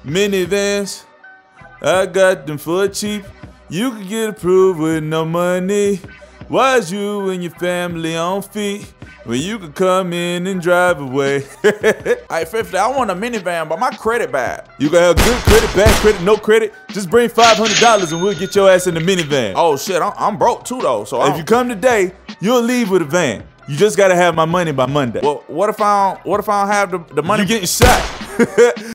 Minivans, I got them for cheap. You can get approved with no money. Why's you and your family on feet when you could come in and drive away? Hey, 50, I want a minivan, but my credit bad. You can have good credit, bad credit, no credit. Just bring $500 and we'll get your ass in the minivan. Oh shit, I'm broke too though, so If you come today, you'll leave with a van. You just gotta have my money by Monday. Well, what if I don't have the money? You getting shot.